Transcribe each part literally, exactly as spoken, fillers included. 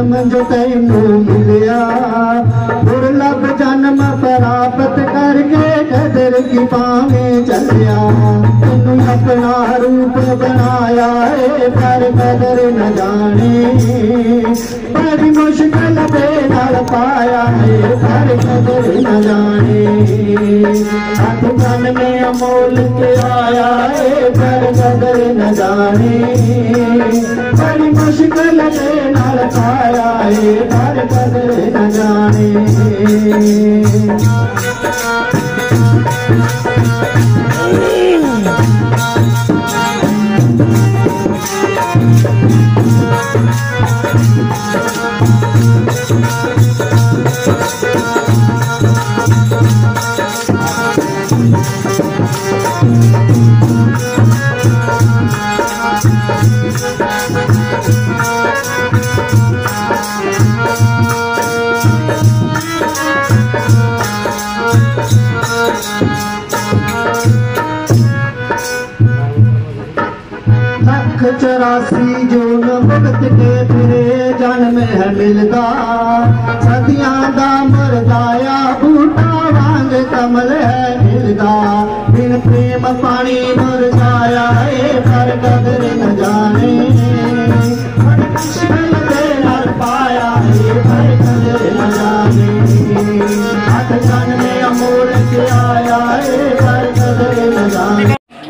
जन्म जो तैनू मिलिया दुर्लभ जन्म प्राप्त करके कदर की पावे चलिया तेनू अपना रूप बनाया है पर कदर न जाने बड़ी मुश्किल दे नाल पाया है पर कदर न जाने हाथ मन में अमोल के आया है पर कदर न जाने बड़ी मुश्किल दे नाल पाया है पर कदर न जाने। चौरासी जो न भगत के तेरे जन्म है मिलदा सदियां दा मरदाया बूटा वांग कमल है मिलदा बिन प्रेम पानी मर जाया है पर कदर न जाने बड़ी मुश्किल दे नाल पाया है पर कदर न जाने हाथ जन में अमोल के आया है पर कदर न जाने।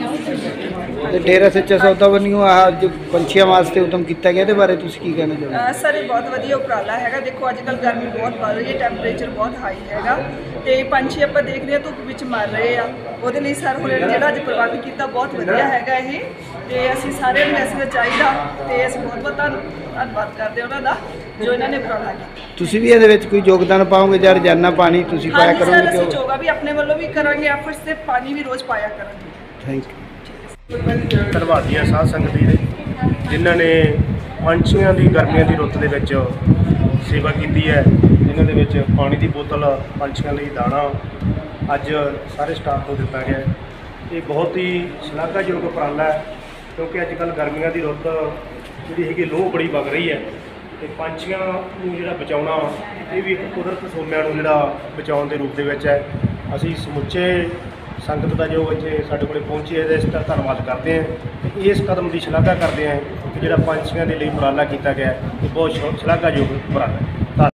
डेरा सच्चा सौदा बनियो आज पंछियों वास्ते उदम किया गया इहदे बारे तुसीं की कहना चाहोगे? सर ये बहुत वधिया उपराला है। देखो अजकल गर्मी बहुत बढ़ रही है, टैंपरेचर बहुत हाई है तो पंछी आप देख रहे हैं धुप विच मर रहे हैं वो सर हुणे जिहड़ा अज प्रबंध किया बहुत वधिया है ये तो असीं सारे मैसेज चाहिए तो असीं बहुत बहुत धन्नवाद करते हैं उन्होंने जो इन्होंने उपराला किया। तुसीं भी इहदे विच कोई योगदान पाओगे जां रोजाना पानी तुसीं पाया करोगे? सर असीं योगा भी अपने वालों भी करांगे एफर्ट्स से पानी भी रोज़ पाया करांगे। Thank you. ਧੰਨਵਾਦੀਆਂ ਸਾਧ ਸੰਗਤ ਜੀ ਨੇ ਜਿਨ੍ਹਾਂ ਨੇ ਪੰਛੀਆਂ ਦੀ ਗਰਮੀਆਂ ਦੀ ਰੁੱਤ ਦੇ ਵਿੱਚ ਸੇਵਾ ਕੀਤੀ ਹੈ, ਜਿਨ੍ਹਾਂ ਦੇ ਵਿੱਚ ਪਾਣੀ ਦੀ ਬੋਤਲ ਪੰਛੀਆਂ ਲਈ ਦਾਣਾ ਅੱਜ ਸਾਰੇ ਸਟਾਫ ਨੂੰ ਦਿੱਤਾ ਗਿਆ। ਇਹ ਬਹੁਤ ਹੀ ਸ਼ਲਾਘਾਯੋਗ ਉਪਰਾਲਾ ਹੈ ਕਿਉਂਕਿ ਅੱਜ ਕੱਲ੍ਹ ਗਰਮੀਆਂ ਦੀ ਰੁੱਤ ਜਿਹੜੀ ਹੈਗੀ ਲੋਹ ਬੜੀ ਵਗ ਰਹੀ ਹੈ ਤੇ ਪੰਛੀਆਂ ਨੂੰ ਜਿਹੜਾ ਬਚਾਉਣਾ ਇਹ ਵੀ ਇੱਕ ਕੁਦਰਤ ਸੋਮਿਆਂ ਨੂੰ ਜਿਹੜਾ ਬਚਾਉਣ ਦੇ ਰੂਪ ਦੇ ਵਿੱਚ ਹੈ। ਅਸੀਂ ਸਮੁੱਚੇ संगत का जो इतने साढ़े को पहुँची है इसका धन्यवाद करते हैं तो इस कदम की शलाघा करते हैं कि जो पंछियों के लिए उपराला किया गया ये बहुत शलाघायोग उपराला है।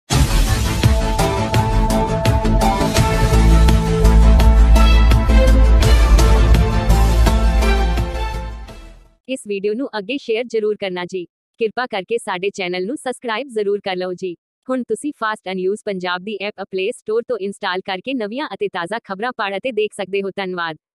इस वीडियो नू अगे शेयर जरूर करना जी। किरपा करके साडे चैनल नू सबसक्राइब जरूर कर लो जी। ਹੁਣ ਤੁਸੀਂ ਫਾਸਟ ਨਿਊਜ਼ ਪੰਜਾਬ ਦੀ ਐਪ ਪਲੇ ਸਟੋਰ ਤੋਂ ਇੰਸਟਾਲ ਕਰਕੇ ਨਵੀਆਂ ਅਤੇ ਤਾਜ਼ਾ ਖਬਰਾਂ ਪੜ੍ਹ ਅਤੇ ਦੇਖ ਸਕਦੇ ਹੋ। ਧੰਨਵਾਦ।